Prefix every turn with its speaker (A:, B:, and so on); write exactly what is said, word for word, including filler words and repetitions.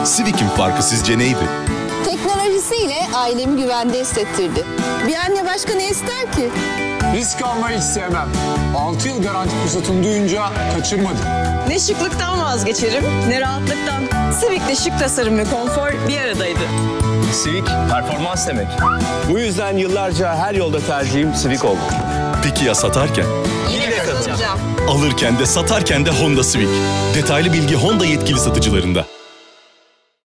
A: Civic'in farkı sizce neydi?
B: Teknolojisiyle ailemi güvende hissettirdi. Bir anne başka ne ister ki?
C: Risk almayı hiç sevmem. altı yıl garanti fırsatını duyunca kaçırmadım.
D: Ne şıklıktan vazgeçerim, ne rahatlıktan. Civic'le şık tasarım ve konfor bir aradaydı.
E: Civic, performans demek. Bu yüzden yıllarca her yolda tercihim Civic oldu.
A: Peki ya satarken?
D: Yine de katılacağım.
A: Alırken de satarken de Honda Civic. Detaylı bilgi Honda yetkili satıcılarında.